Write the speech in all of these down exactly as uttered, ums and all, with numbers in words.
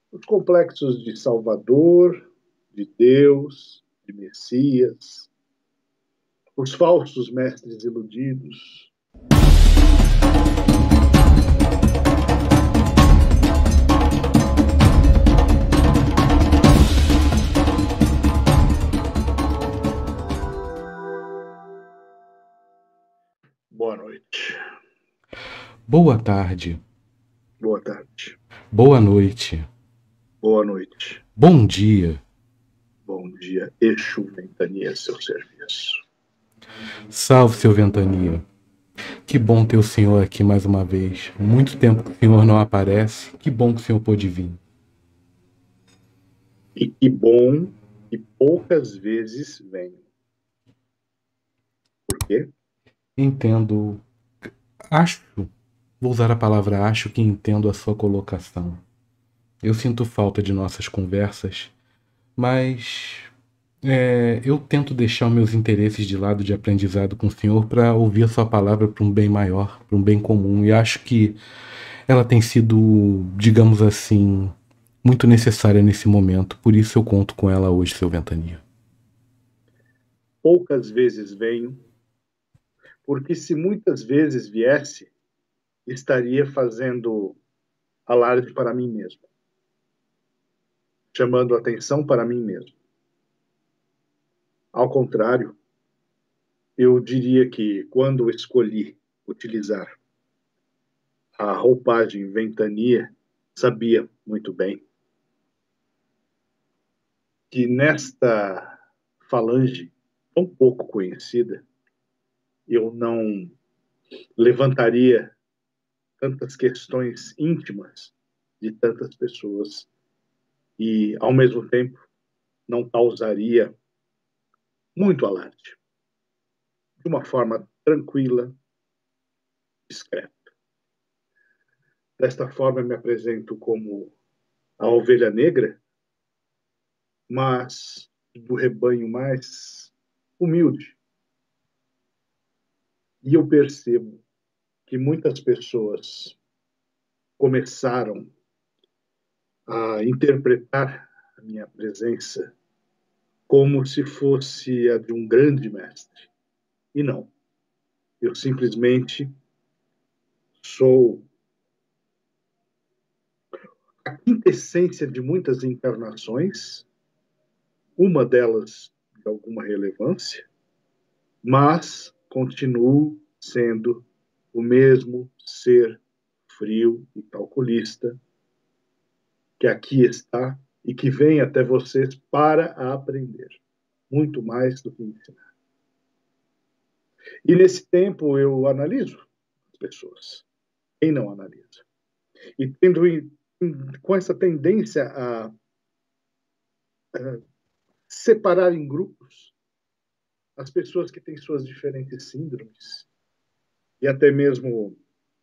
Os complexos de Salvador, de Deus, de Messias, os falsos mestres iludidos. Boa noite. Boa tarde. Boa tarde. Boa noite. Boa noite. Bom dia. Bom dia. Exu Ventania, seu serviço. Salve, seu Ventania. Que bom ter o senhor aqui mais uma vez. Muito tempo que o senhor não aparece. Que bom que o senhor pôde vir. E que bom que poucas vezes vem. Por quê? Entendo. Acho, vou usar a palavra acho que entendo a sua colocação. Eu sinto falta de nossas conversas, mas é, eu tento deixar os meus interesses de lado de aprendizado com o senhor para ouvir a sua palavra para um bem maior, para um bem comum. E acho que ela tem sido, digamos assim, muito necessária nesse momento. Por isso eu conto com ela hoje, seu Ventania. Poucas vezes venho, porque se muitas vezes viesse, estaria fazendo alarde para mim mesmo, chamando atenção para mim mesmo. Ao contrário, eu diria que quando escolhi utilizar a roupagem Ventania, sabia muito bem que nesta falange tão pouco conhecida, eu não levantaria tantas questões íntimas de tantas pessoas e, ao mesmo tempo, não causaria muito alarde. De uma forma tranquila, discreta. Desta forma, me apresento como a ovelha negra, mas do rebanho mais humilde. E eu percebo que muitas pessoas começaram a interpretar a minha presença como se fosse a de um grande mestre. E não. Eu simplesmente sou a quintessência de muitas encarnações, uma delas de alguma relevância, mas continuo sendo o mesmo ser frio e calculista que aqui está e que vem até vocês para aprender, muito mais do que ensinar. E nesse tempo eu analiso as pessoas, quem não analisa. E tendo com essa tendência a, a separar em grupos as pessoas que têm suas diferentes síndromes e até mesmo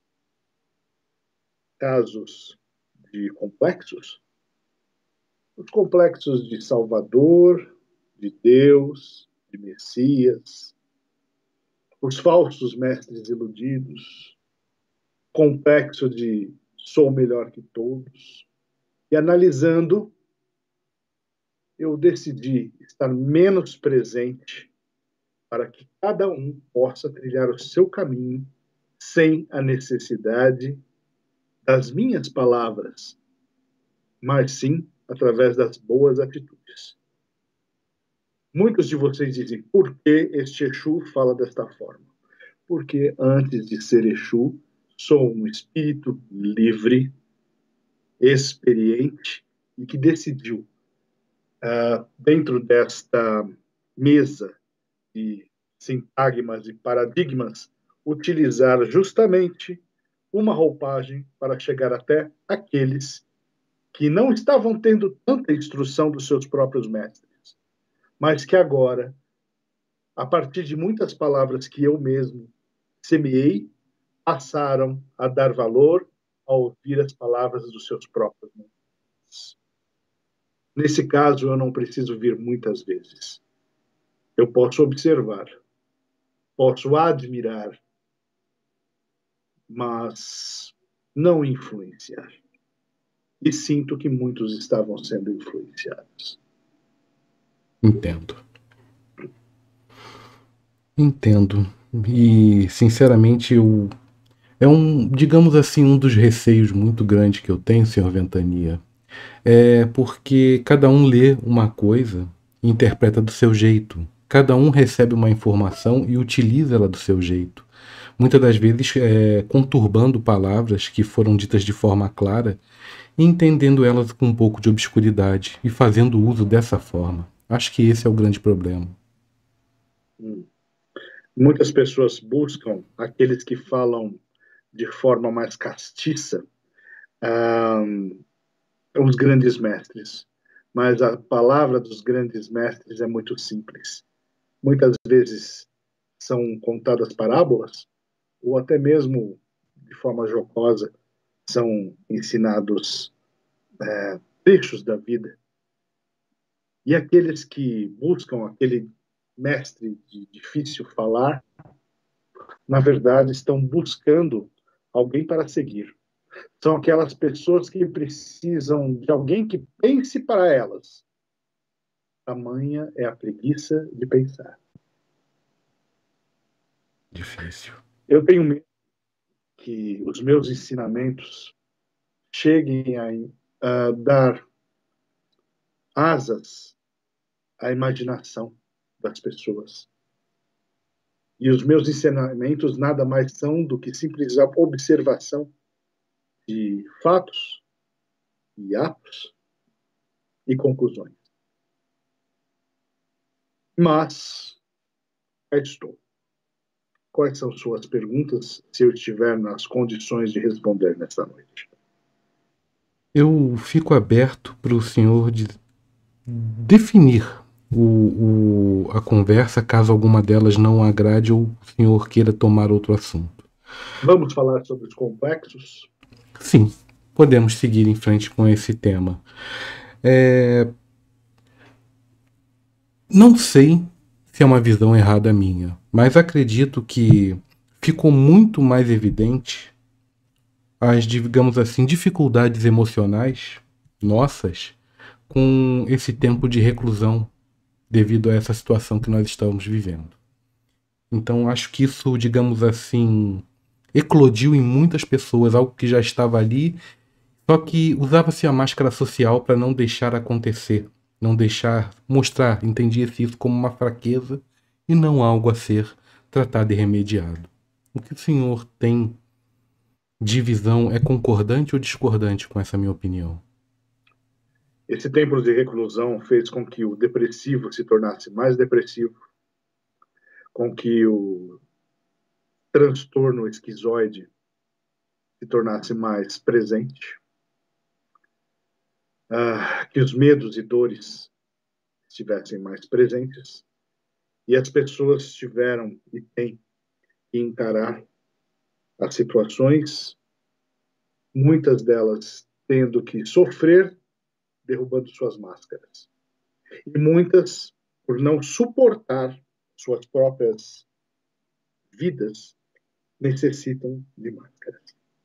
casos de complexos, os complexos de Salvador, de Deus, de Messias, os falsos mestres iludidos, complexo de sou melhor que todos. E analisando, eu decidi estar menos presente para que cada um possa trilhar o seu caminho sem a necessidade das minhas palavras, mas sim através das boas atitudes. Muitos de vocês dizem, por que este Exu fala desta forma? Porque antes de ser Exu, sou um espírito livre, experiente e que decidiu, uh, dentro desta mesa de sintagmas e paradigmas, utilizar justamente uma roupagem para chegar até aqueles que não estavam tendo tanta instrução dos seus próprios mestres, mas que agora, a partir de muitas palavras que eu mesmo semeei, passaram a dar valor a ouvir as palavras dos seus próprios mestres. Nesse caso, eu não preciso vir muitas vezes. Eu posso observar, posso admirar, mas não influenciar. e sinto que muitos estavam sendo influenciados. Entendo. Entendo. E, sinceramente, eu... é um, digamos assim, um dos receios muito grandes que eu tenho, senhor Ventania. É porque cada um lê uma coisa e interpreta do seu jeito. Cada um recebe uma informação e utiliza ela do seu jeito. Muitas das vezes é, conturbando palavras que foram ditas de forma clara e entendendo elas com um pouco de obscuridade e fazendo uso dessa forma. Acho que esse é o grande problema. Hum. Muitas pessoas buscam aqueles que falam de forma mais castiça, um, os grandes mestres. Mas a palavra dos grandes mestres é muito simples. Muitas vezes são contadas parábolas, ou até mesmo de forma jocosa, são ensinados é, trechos da vida. E aqueles que buscam aquele mestre de difícil falar, na verdade, estão buscando alguém para seguir. São aquelas pessoas que precisam de alguém que pense para elas. Tamanha é a preguiça de pensar. Difícil. Eu tenho medo que os meus ensinamentos cheguem a, a dar asas à imaginação das pessoas. E os meus ensinamentos nada mais são do que simples observação de fatos e atos e conclusões. Mas, cá estou. Quais são suas perguntas, se eu estiver nas condições de responder nesta noite? Eu fico aberto para o senhor de definir o, o, a conversa, caso alguma delas não agrade ou o senhor queira tomar outro assunto. Vamos falar sobre os complexos? Sim, podemos seguir em frente com esse tema. É... Não sei se é uma visão errada minha, mas acredito que ficou muito mais evidente as, digamos assim, dificuldades emocionais nossas com esse tempo de reclusão devido a essa situação que nós estamos vivendo. Então acho que isso, digamos assim, eclodiu em muitas pessoas, algo que já estava ali, só que usava-se a máscara social para não deixar acontecer, não deixar mostrar, entendia-se isso como uma fraqueza e não algo a ser tratado e remediado. O que o senhor tem de visão é concordante ou discordante com essa minha opinião? Esse tempo de reclusão fez com que o depressivo se tornasse mais depressivo, com que o transtorno esquizoide se tornasse mais presente, uh, que os medos e dores estivessem mais presentes, e as pessoas tiveram e têm que encarar as situações, muitas delas tendo que sofrer, derrubando suas máscaras. E muitas, por não suportar suas próprias vidas, necessitam de máscaras.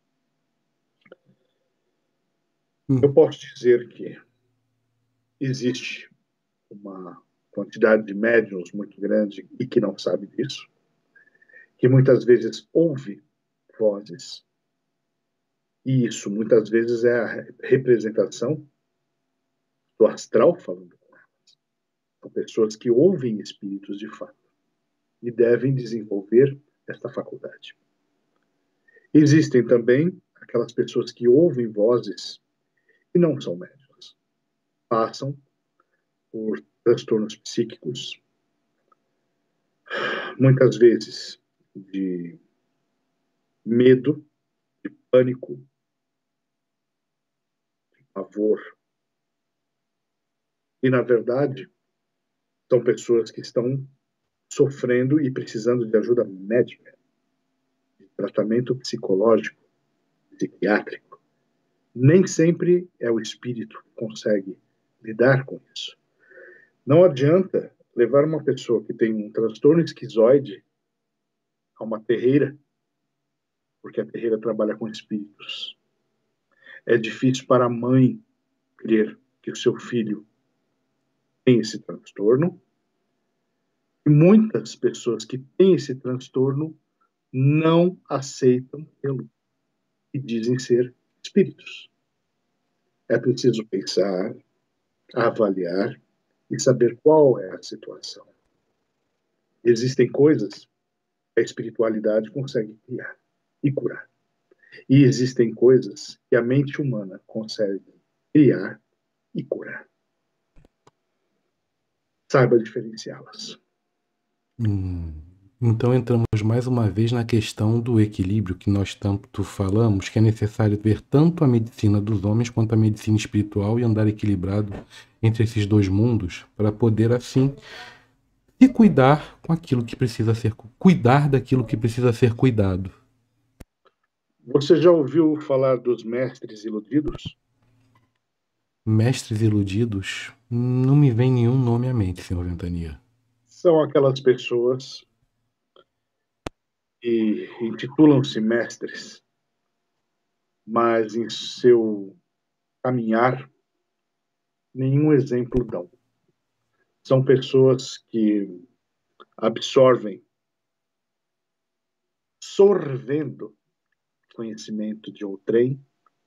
Hum. Eu posso dizer que existe uma quantidade de médiums muito grande e que não sabe disso, que muitas vezes ouve vozes, e isso muitas vezes é a representação do astral falando com elas. São pessoas que ouvem espíritos de fato e devem desenvolver esta faculdade. Existem também aquelas pessoas que ouvem vozes e não são médiums. Passam por transtornos psíquicos, muitas vezes de medo, de pânico, de pavor. E, na verdade, são pessoas que estão sofrendo e precisando de ajuda médica, de tratamento psicológico, psiquiátrico. Nem sempre é o espírito que consegue lidar com isso. Não adianta levar uma pessoa que tem um transtorno esquizoide a uma terreira, porque a terreira trabalha com espíritos. É difícil para a mãe crer que o seu filho tem esse transtorno. E muitas pessoas que têm esse transtorno não aceitam tê-lo e dizem ser espíritos. É preciso pensar, avaliar e saber qual é a situação. Existem coisas que a espiritualidade consegue criar e curar. E existem coisas que a mente humana consegue criar e curar. Saiba diferenciá-las. Hum. Então entramos mais uma vez na questão do equilíbrio que nós tanto falamos, que é necessário ver tanto a medicina dos homens quanto a medicina espiritual e andar equilibrado entre esses dois mundos para poder assim se cuidar com aquilo que precisa ser cuidar daquilo que precisa ser cuidado. Você já ouviu falar dos mestres iludidos? Mestres iludidos? Não me vem nenhum nome à mente, senhor Ventania. São aquelas pessoas que intitulam-se mestres, mas em seu caminhar nenhum exemplo dão. São pessoas que absorvem, sorvendo conhecimento de outrem,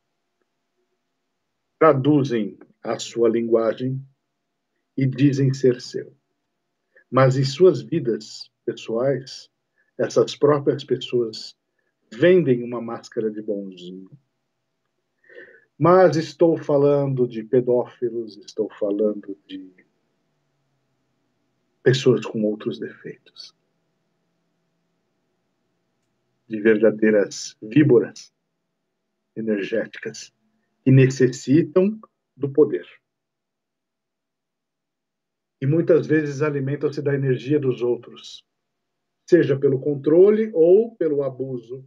traduzem a sua linguagem e dizem ser seu. Mas em suas vidas pessoais, essas próprias pessoas vendem uma máscara de bonzinho. Mas estou falando de pedófilos, estou falando de pessoas com outros defeitos. De verdadeiras víboras energéticas que necessitam do poder. E muitas vezes alimentam-se da energia dos outros, seja pelo controle ou pelo abuso.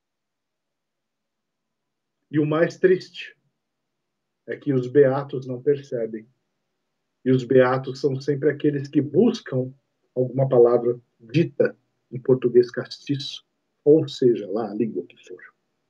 E o mais triste é que os beatos não percebem. E os beatos são sempre aqueles que buscam alguma palavra dita em português castiço, ou seja, lá a língua que for.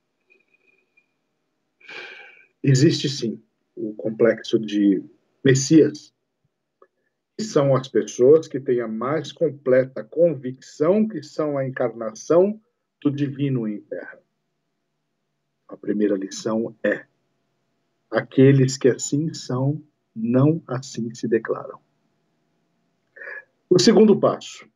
Existe sim o complexo de Messias, que são as pessoas que têm a mais completa convicção que são a encarnação do divino em terra. A primeira lição é: aqueles que assim são, não assim se declaram. O segundo passo,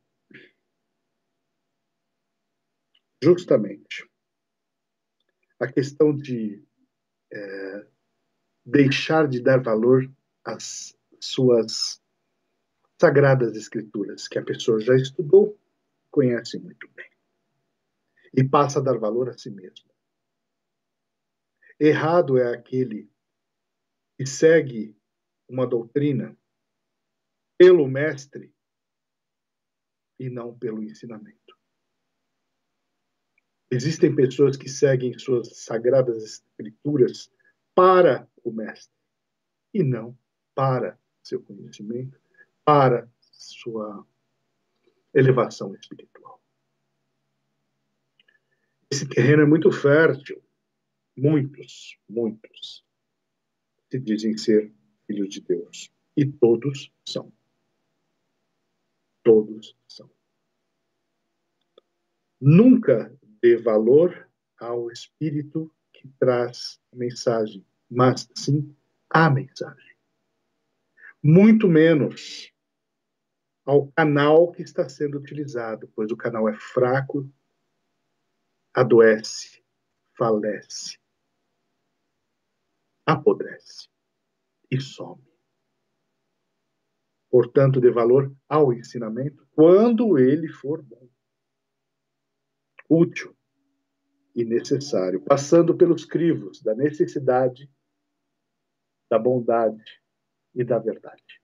justamente, a questão de é, deixar de dar valor às suas sagradas escrituras, que a pessoa já estudou, conhece muito bem, e passa a dar valor a si mesmo. Errado é aquele que segue uma doutrina pelo mestre e não pelo ensinamento. Existem pessoas que seguem suas sagradas escrituras para o mestre e não para seu conhecimento, para sua elevação espiritual. Esse terreno é muito fértil. Muitos, muitos se dizem ser filhos de Deus. E todos são. Todos são. Nunca dê valor ao espírito que traz a mensagem, mas sim a mensagem. Muito menos ao canal que está sendo utilizado, pois o canal é fraco, adoece, falece, apodrece e some. Portanto, dê valor ao ensinamento quando ele for bom, útil e necessário, passando pelos crivos da necessidade, da bondade e da verdade.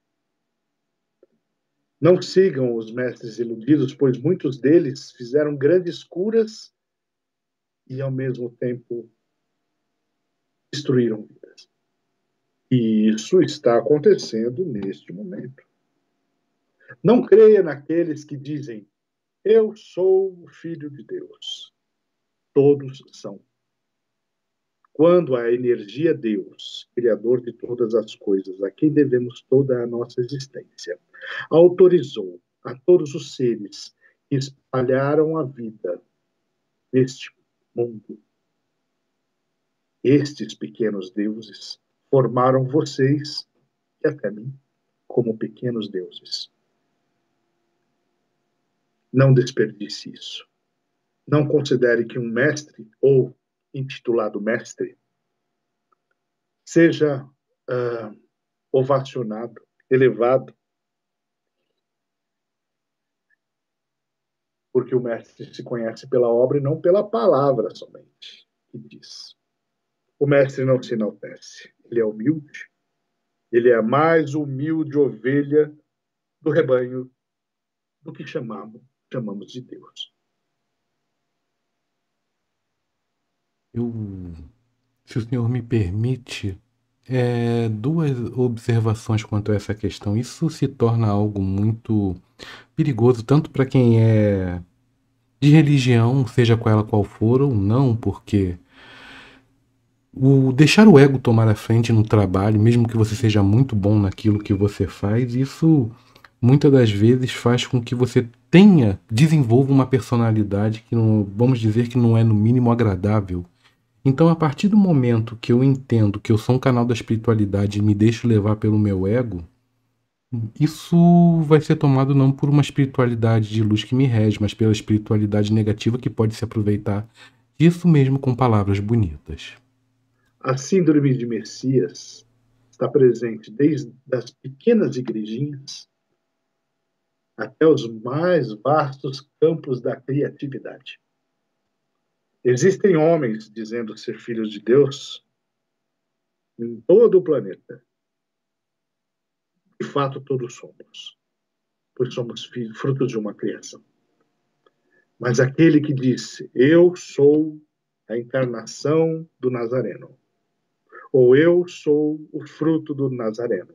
Não sigam os mestres iludidos, pois muitos deles fizeram grandes curas e, ao mesmo tempo, destruíram vidas. E isso está acontecendo neste momento. Não creia naqueles que dizem: eu sou o filho de Deus. Todos são. quando a energia Deus, Criador de todas as coisas, a quem devemos toda a nossa existência, autorizou a todos os seres que espalharam a vida neste mundo, estes pequenos deuses formaram vocês e até mim como pequenos deuses. Não desperdice isso. Não considere que um mestre ou intitulado mestre seja uh, ovacionado, elevado, porque o mestre se conhece pela obra e não pela palavra somente, que diz. O mestre não se enaltece, ele é humilde, ele é a mais humilde ovelha do rebanho do que chamamos, chamamos de Deus. Eu, se o senhor me permite, é, duas observações quanto a essa questão. Isso se torna algo muito perigoso, tanto para quem é de religião, seja com ela qual for ou não, porque o deixar o ego tomar a frente no trabalho, mesmo que você seja muito bom naquilo que você faz, isso muitas das vezes faz com que você tenha, desenvolva uma personalidade que não, vamos dizer que não é no mínimo agradável. Então, a partir do momento que eu entendo que eu sou um canal da espiritualidade e me deixo levar pelo meu ego, isso vai ser tomado não por uma espiritualidade de luz que me rege, mas pela espiritualidade negativa que pode se aproveitar disso mesmo com palavras bonitas. A síndrome de Messias está presente desde as pequenas igrejinhas até os mais vastos campos da criatividade. Existem homens dizendo ser filhos de Deus em todo o planeta. De fato, todos somos, pois somos filhos, frutos de uma criação. Mas aquele que disse, eu sou a encarnação do Nazareno, ou eu sou o fruto do Nazareno,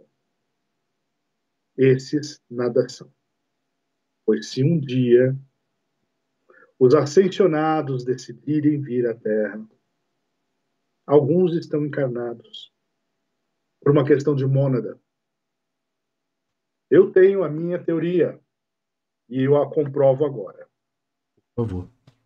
esses nada são. Pois se um dia os ascensionados decidirem vir à Terra, alguns estão encarnados por uma questão de mônada. Eu tenho a minha teoria e eu a comprovo agora. Por favor.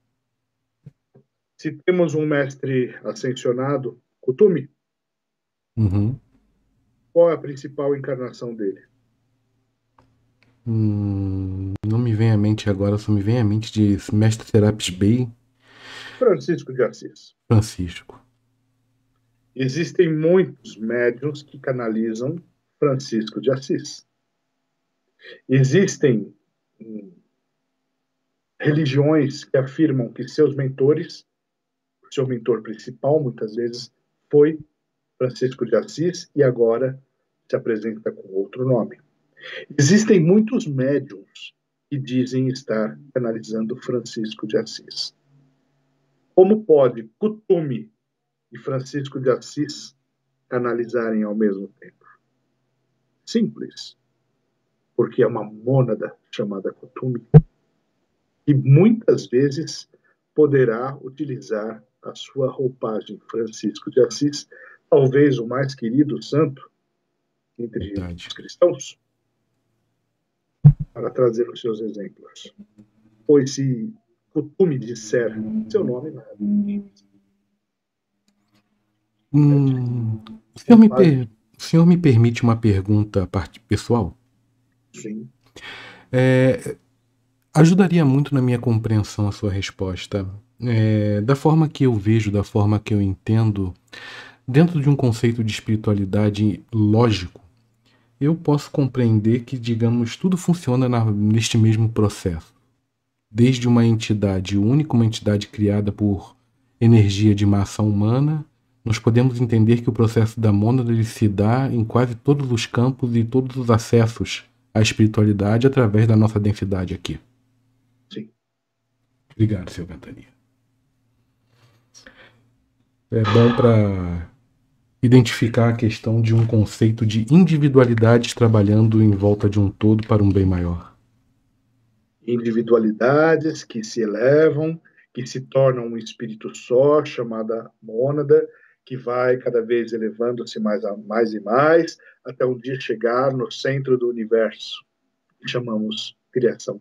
Se temos um mestre ascensionado, Kutumi, Uhum. qual é a principal encarnação dele? Hum, não me vem à mente agora, só me vem à mente de Mestre Serapis Bey. Francisco de Assis. Francisco. Existem muitos médiuns que canalizam Francisco de Assis. Existem hum, religiões que afirmam que seus mentores, seu mentor principal, muitas vezes, foi Francisco de Assis e agora se apresenta com outro nome. Existem muitos médiuns que dizem estar canalizando Francisco de Assis. Como pode Kutumi e Francisco de Assis canalizarem ao mesmo tempo? Simples. Porque é uma mônada chamada Kutumi e muitas vezes poderá utilizar a sua roupagem Francisco de Assis, talvez o mais querido santo entre Verdade. os cristãos, para trazer os seus exemplos. Pois se Kutumi disser seu nome, não é. Hum, o, senhor me per... o senhor me permite uma pergunta pessoal? Sim. É, ajudaria muito na minha compreensão a sua resposta. É, da forma que eu vejo, da forma que eu entendo, dentro de um conceito de espiritualidade lógico, eu posso compreender que, digamos, tudo funciona na, neste mesmo processo. Desde uma entidade única, uma entidade criada por energia de massa humana, nós podemos entender que o processo da mônada ele se dá em quase todos os campos e todos os acessos à espiritualidade através da nossa densidade aqui. Sim. Obrigado, senhor Ventania. É bom para identificar a questão de um conceito de individualidades trabalhando em volta de um todo para um bem maior. Individualidades que se elevam, que se tornam um espírito só, chamada mônada, que vai cada vez elevando-se mais, a, mais e mais, até um dia chegar no centro do universo, que chamamos criação.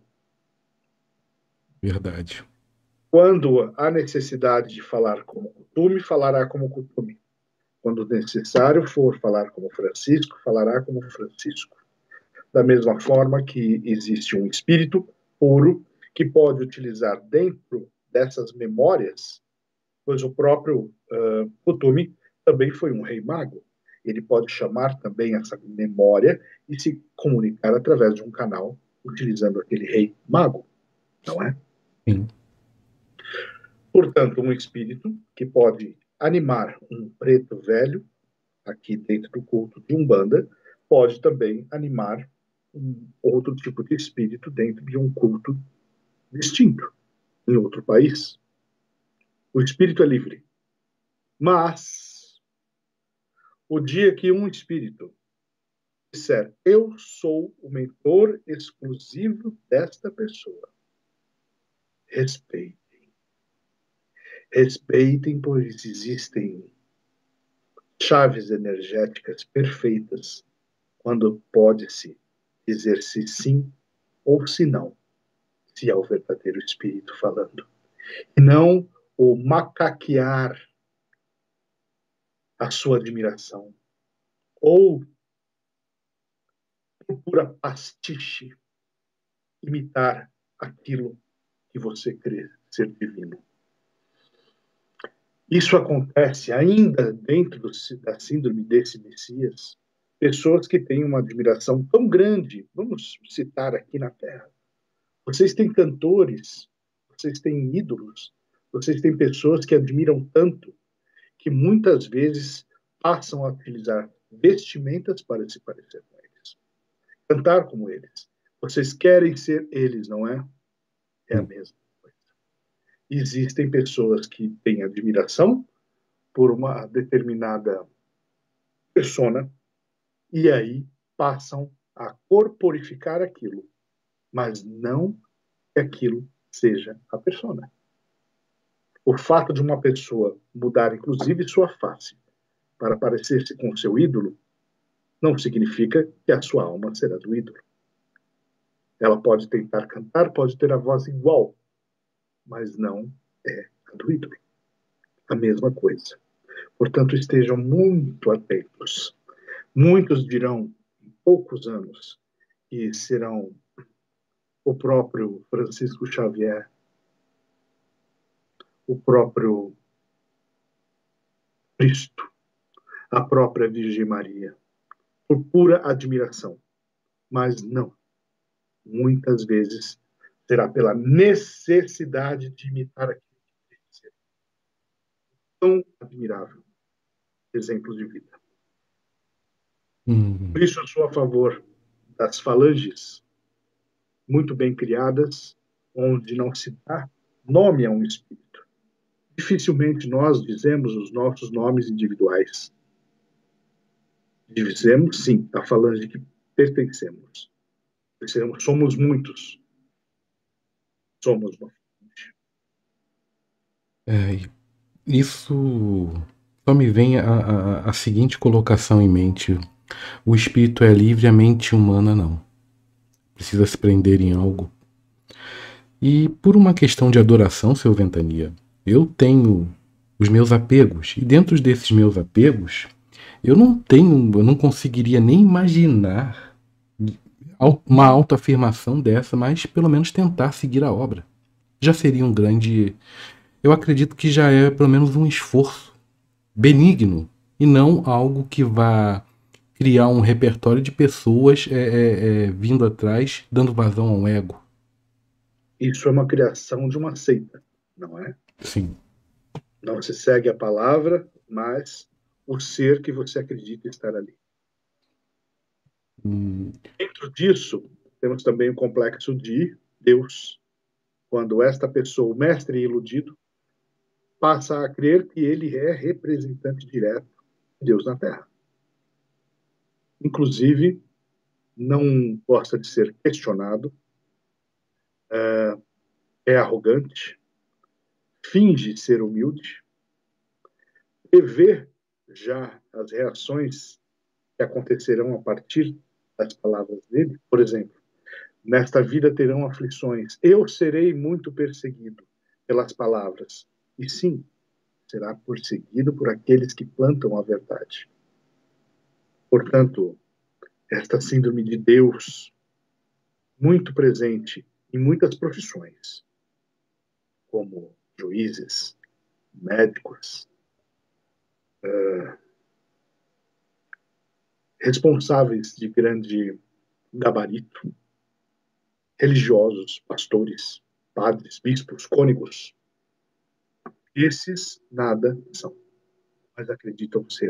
Verdade. Quando há necessidade de falar como costume, falará como costume. Quando necessário for falar como Francisco, falará como Francisco. Da mesma forma que existe um espírito puro que pode utilizar dentro dessas memórias, pois o próprio uh, Kutumi também foi um rei mago. Ele pode chamar também essa memória e se comunicar através de um canal utilizando aquele rei mago, não é? Sim. Portanto, um espírito que pode animar um preto velho, aqui dentro do culto de Umbanda, pode também animar um outro tipo de espírito dentro de um culto distinto, em outro país. O espírito é livre. Mas, o dia que um espírito disser, eu sou o mentor exclusivo desta pessoa, respeitem. Respeitem, pois existem chaves energéticas perfeitas quando pode-se dizer se sim ou se não, se é o verdadeiro espírito falando. E não o macaquear a sua admiração, ou por pura pastiche imitar aquilo que você crê ser divino. Isso acontece ainda dentro do, da síndrome desse Messias, pessoas que têm uma admiração tão grande, vamos citar aqui na Terra. Vocês têm cantores, vocês têm ídolos, vocês têm pessoas que admiram tanto que muitas vezes passam a utilizar vestimentas para se parecer com eles. Cantar como eles. Vocês querem ser eles, não é? É a mesma coisa. Existem pessoas que têm admiração por uma determinada persona e aí passam a corporificar aquilo, mas não que aquilo seja a persona. O fato de uma pessoa mudar, inclusive, sua face para parecer-se com seu ídolo, não significa que a sua alma será do ídolo. Ela pode tentar cantar, pode ter a voz igual, mas não é a do ídolo. A mesma coisa. Portanto, estejam muito atentos. Muitos dirão, em poucos anos, que serão o próprio Francisco Xavier, o próprio Cristo, a própria Virgem Maria, por pura admiração. Mas não. Muitas vezes será pela necessidade de imitar aquilo que tem que ser. Tão admirável exemplo de vida. Hum. Por isso, eu sou a favor das falanges muito bem criadas, onde não se dá nome a um espírito. Dificilmente nós dizemos os nossos nomes individuais. Dizemos, sim, a falange que pertencemos. Somos muitos. Somos uma falange. É, isso só me vem a, a, a seguinte colocação em mente. O espírito é livre, a mente humana não. Precisa se prender em algo. E por uma questão de adoração, seu Ventania, eu tenho os meus apegos. E dentro desses meus apegos, eu não tenho, eu não conseguiria nem imaginar uma autoafirmação dessa, mas pelo menos tentar seguir a obra. Já seria um grande... Eu acredito que já é pelo menos um esforço benigno e não algo que vá criar um repertório de pessoas é, é, é, vindo atrás, dando vazão ao ego. Isso é uma criação de uma seita, não é? Sim. Não se segue a palavra, mas o ser que você acredita estar ali. Hum. Dentro disso, temos também o complexo de Deus. Quando esta pessoa, o mestre iludido, passa a crer que ele é representante direto de Deus na Terra. Inclusive, não gosta de ser questionado, é, é arrogante, finge ser humilde, prevê já as reações que acontecerão a partir das palavras dele. Por exemplo, nesta vida terão aflições, eu serei muito perseguido pelas palavras. E sim, será perseguido por aqueles que plantam a verdade. Portanto, esta síndrome de Deus, muito presente em muitas profissões, como juízes, médicos, uh, responsáveis de grande gabarito, religiosos, pastores, padres, bispos, cônegos. Esses nada são, mas acreditam ser.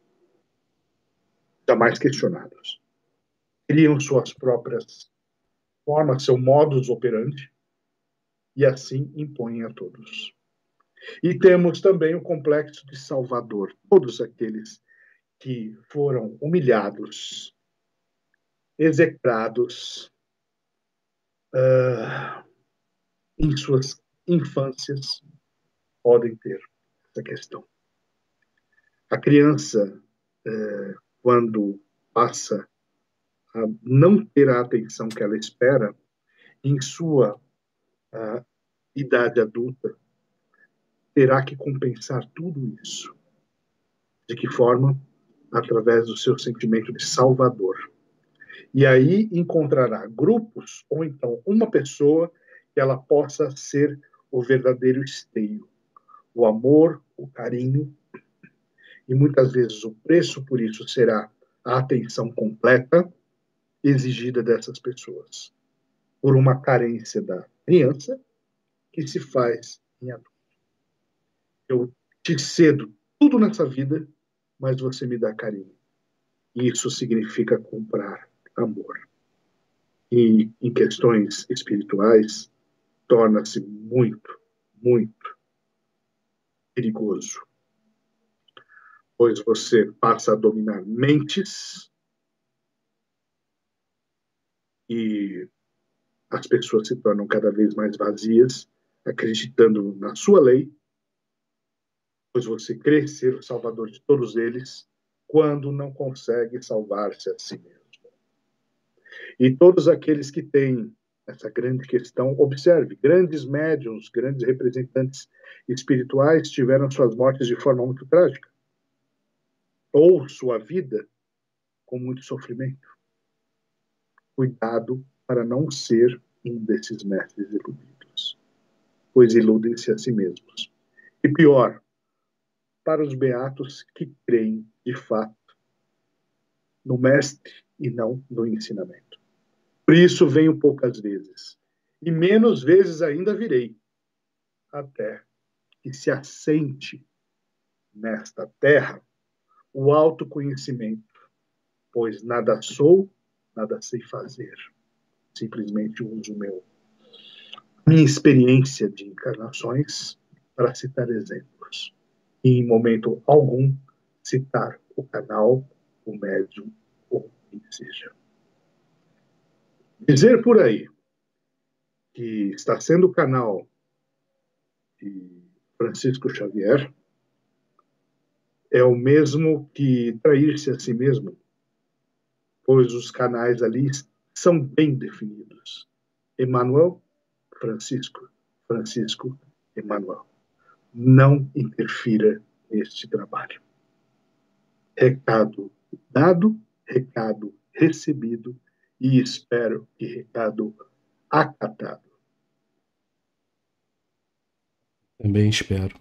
Jamais questionados. Criam suas próprias formas, seu modus operandi, e assim impõem a todos. E temos também o complexo de Salvador. Todos aqueles que foram humilhados, execrados uh, em suas infâncias, podem ter essa questão. A criança, uh, quando passa a não ter a atenção que ela espera, em sua uh, idade adulta, terá que compensar tudo isso. De que forma? Através do seu sentimento de salvador. E aí encontrará grupos, ou então uma pessoa, que ela possa ser o verdadeiro esteio. O amor, o carinho, e muitas vezes o preço por isso será a atenção completa exigida dessas pessoas, por uma carência da criança que se faz em adulto. Eu te cedo tudo nessa vida, mas você me dá carinho. E isso significa comprar amor. E em questões espirituais, torna-se muito, muito perigoso. Pois você passa a dominar mentes e as pessoas se tornam cada vez mais vazias, acreditando na sua lei, pois você crê ser o salvador de todos eles, quando não consegue salvar-se a si mesmo. E todos aqueles que têm essa grande questão, observe, grandes médiuns, grandes representantes espirituais tiveram suas mortes de forma muito trágica, ou sua vida com muito sofrimento. Cuidado para não ser um desses mestres iludidos, pois iludem-se a si mesmos. E pior, para os beatos que creem, de fato, no mestre e não no ensinamento. Por isso venho poucas vezes, e menos vezes ainda virei, até que se assente nesta terra o autoconhecimento, pois nada sou, nada sei fazer. Simplesmente uso meu, minha experiência de encarnações para citar exemplos. E em momento algum citar o canal, o médium ou quem seja. Dizer por aí que está sendo o canal de Francisco Xavier é o mesmo que trair-se a si mesmo, pois os canais ali são bem definidos. Emmanuel, Francisco, Francisco, Emmanuel. Não interfira neste trabalho. Recado dado, recado recebido, e espero que recado acatado. Também espero.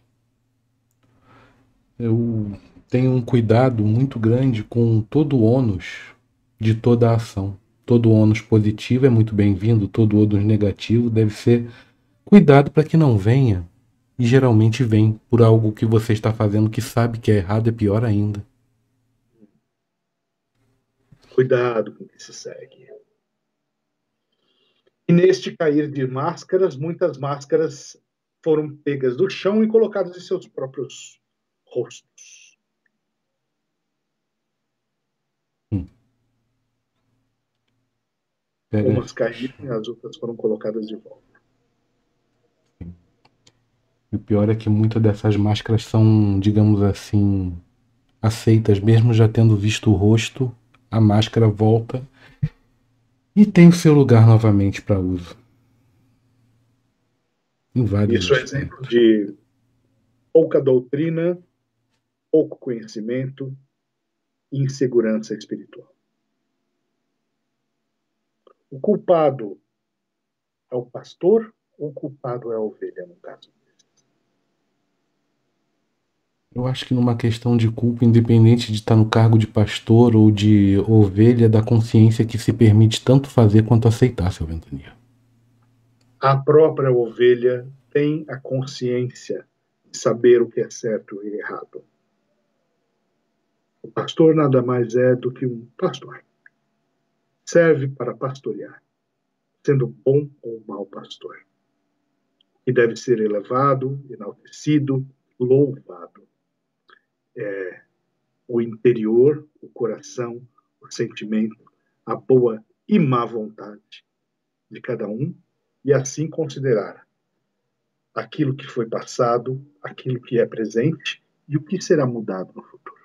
Eu tenho um cuidado muito grande com todo o ônus de toda a ação. Todo ônus positivo é muito bem-vindo, todo ônus negativo deve ser cuidado para que não venha. E geralmente vem por algo que você está fazendo que sabe que é errado, é pior ainda. Cuidado com o que se segue. E neste cair de máscaras, muitas máscaras foram pegas do chão e colocadas em seus próprios rostos. Hum. Umas caíram e as outras foram colocadas de volta. E o pior é que muitas dessas máscaras são, digamos assim, aceitas, mesmo já tendo visto o rosto, a máscara volta e tem o seu lugar novamente para uso. Em vários Isso é exemplo aspectos. de pouca doutrina, pouco conhecimento e insegurança espiritual. O culpado é o pastor ou o culpado é a ovelha, no caso? Eu acho que numa questão de culpa, independente de estar no cargo de pastor ou de ovelha, da consciência que se permite tanto fazer quanto aceitar, seu Ventania. A própria ovelha tem a consciência de saber o que é certo e errado. O pastor nada mais é do que um pastor. Serve para pastorear, sendo bom ou mau pastor. E deve ser elevado, enaltecido, louvado. É, o interior, o coração, o sentimento, a boa e má vontade de cada um, e assim considerar aquilo que foi passado, aquilo que é presente e o que será mudado no futuro.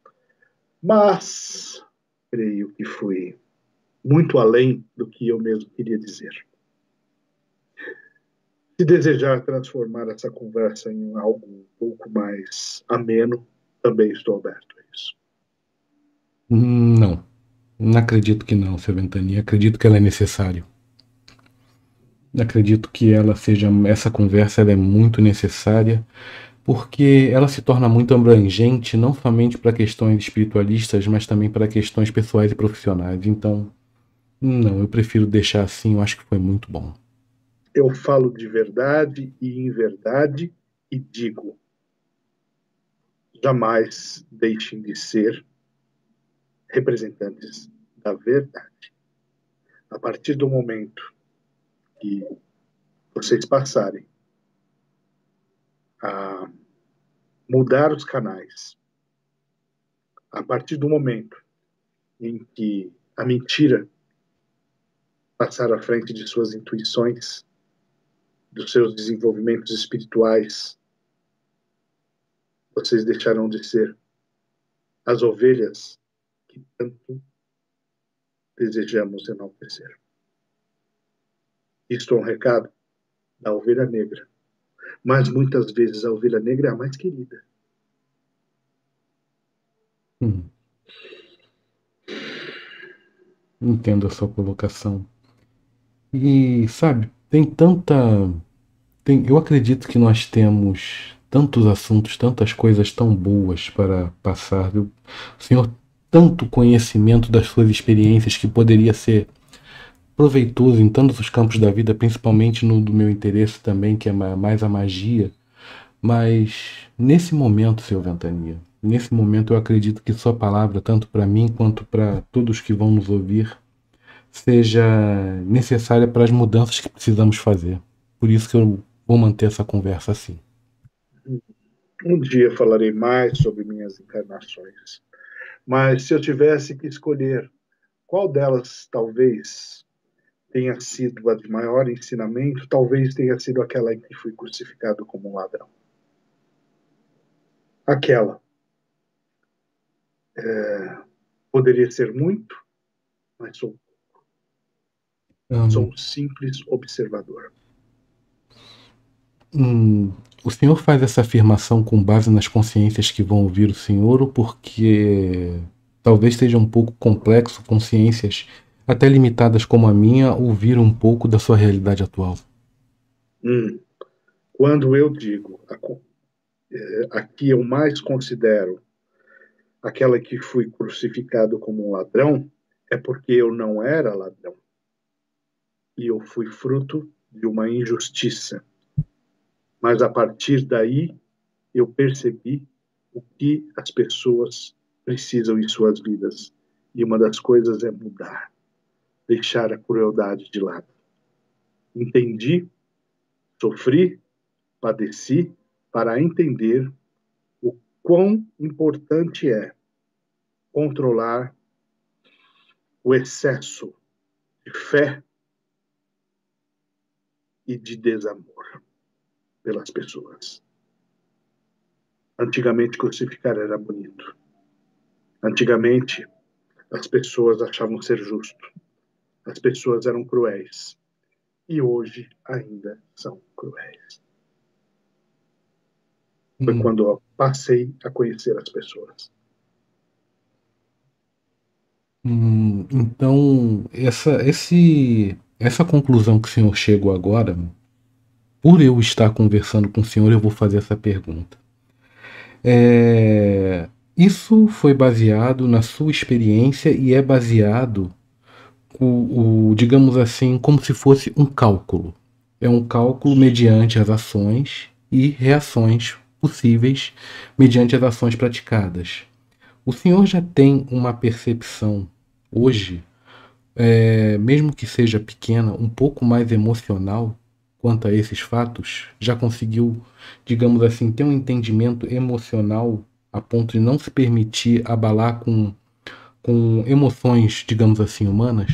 Mas creio que fui muito além do que eu mesmo queria dizer. Se desejar transformar essa conversa em algo um pouco mais ameno, também estou aberto a isso. Não. Não acredito que não, seu Ventania. Acredito que ela é necessária. Acredito que ela seja, essa conversa ela é muito necessária, porque ela se torna muito abrangente, não somente para questões espiritualistas, mas também para questões pessoais e profissionais. Então, não, eu prefiro deixar assim, eu acho que foi muito bom. Eu falo de verdade e em verdade e digo: jamais deixem de ser representantes da verdade. A partir do momento que vocês passarem a mudar os canais, a partir do momento em que a mentira passar à frente de suas intuições, dos seus desenvolvimentos espirituais, vocês deixarão de ser as ovelhas que tanto desejamos enaltecer. Isto é um recado da ovelha negra, mas muitas vezes a ovelha negra é a mais querida. Hum, entendo a sua colocação. E, sabe, tem tanta. Tem, eu acredito que nós temos tantos assuntos, tantas coisas tão boas para passar. O senhor, tanto conhecimento das suas experiências que poderia ser proveitoso em tantos os campos da vida, principalmente no do meu interesse também, que é mais a magia. Mas nesse momento, seu Ventania, nesse momento eu acredito que sua palavra, tanto para mim quanto para todos que vão nos ouvir, seja necessária para as mudanças que precisamos fazer. Por isso que eu vou manter essa conversa assim. Um dia falarei mais sobre minhas encarnações, mas se eu tivesse que escolher qual delas talvez tenha sido a de maior ensinamento, talvez tenha sido aquela em que fui crucificado como um ladrão. Aquela é, poderia ser muito, mas sou, sou Hum, um simples observador. hum, o senhor faz essa afirmação com base nas consciências que vão ouvir o senhor ou porque talvez seja um pouco complexo consciências até limitadas como a minha ouvir um pouco da sua realidade atual? Hum. Quando eu digo a, é, a que eu mais considero aquela que fui crucificado como um ladrão, é porque eu não era ladrão. E eu fui fruto de uma injustiça. Mas a partir daí, eu percebi o que as pessoas precisam em suas vidas. E uma das coisas é mudar, deixar a crueldade de lado. Entendi, sofri, padeci para entender o quão importante é controlar o excesso de fé e de desamor pelas pessoas. Antigamente, crucificar era bonito. Antigamente, as pessoas achavam ser justo. As pessoas eram cruéis. E hoje ainda são cruéis. Foi Hum, quando eu passei a conhecer as pessoas. hum, então, essa, esse, essa conclusão que o senhor chegou agora, por eu estar conversando com o senhor, eu vou fazer essa pergunta. É, isso foi baseado na sua experiência e é baseado, o, o, digamos assim, como se fosse um cálculo. É um cálculo mediante as ações e reações possíveis mediante as ações praticadas. O senhor já tem uma percepção hoje, é, mesmo que seja pequena, um pouco mais emocional quanto a esses fatos? Já conseguiu, digamos assim, ter um entendimento emocional a ponto de não se permitir abalar com, com emoções, digamos assim, humanas?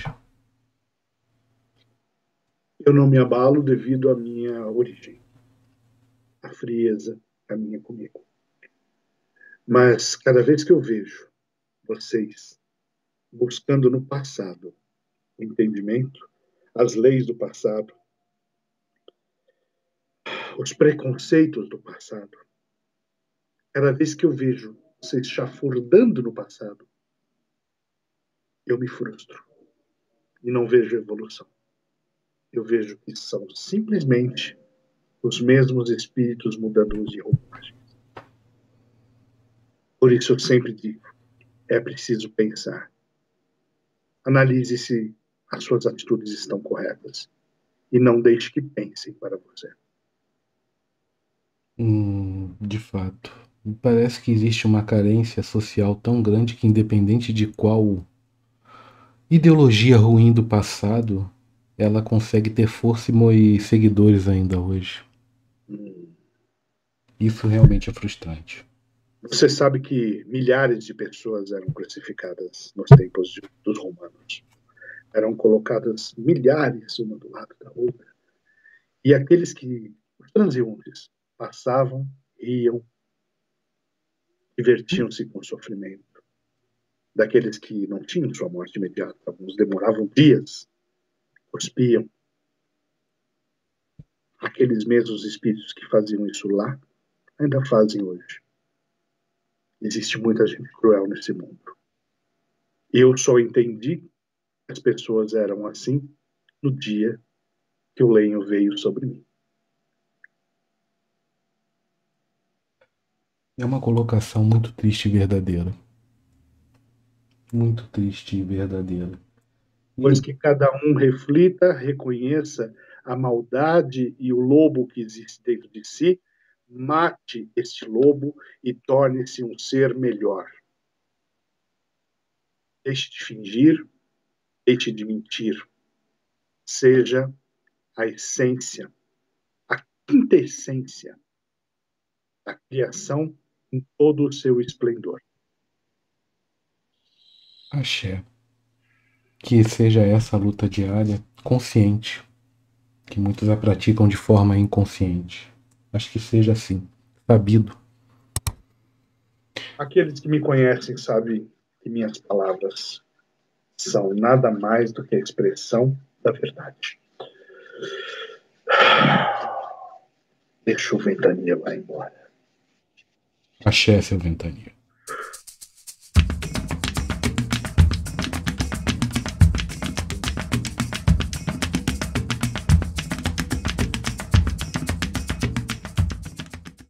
Eu não me abalo devido à minha origem, a frieza caminha comigo. Mas cada vez que eu vejo vocês buscando no passado o entendimento, as leis do passado, os preconceitos do passado, cada vez que eu vejo vocês chafurdando no passado, eu me frustro e não vejo evolução. Eu vejo que são simplesmente os mesmos espíritos mudando de roupagem. Por isso eu sempre digo, é preciso pensar. Analise se as suas atitudes estão corretas e não deixe que pensem para você. Hum, de fato. Parece que existe uma carência social tão grande que, independente de qual ideologia ruim do passado, ela consegue ter força e seguidores ainda hoje. Hum. Isso realmente é frustrante. Você sabe que milhares de pessoas eram crucificadas nos tempos de, dos romanos. Eram colocadas milhares uma do lado da outra. E aqueles que, os transeuntes, passavam, riam, divertiam-se com o sofrimento. Daqueles que não tinham sua morte imediata, alguns demoravam dias, cuspiam. Aqueles mesmos espíritos que faziam isso lá, ainda fazem hoje. Existe muita gente cruel nesse mundo. Eu só entendi que as pessoas eram assim no dia que o lenho veio sobre mim. É uma colocação muito triste e verdadeira. Muito triste e verdadeira. Pois E que cada um reflita, reconheça a maldade e o lobo que existe dentro de si, mate este lobo e torne-se um ser melhor. Deixe de fingir, deixe de mentir. Seja a essência, a quintessência da criação em todo o seu esplendor. axé. Que seja essa a luta diária, consciente, que muitos a praticam de forma inconsciente. Acho que seja assim, sabido. Aqueles que me conhecem sabem que minhas palavras são nada mais do que a expressão da verdade. Deixa o ventania lá embora. Axé, seu Ventania.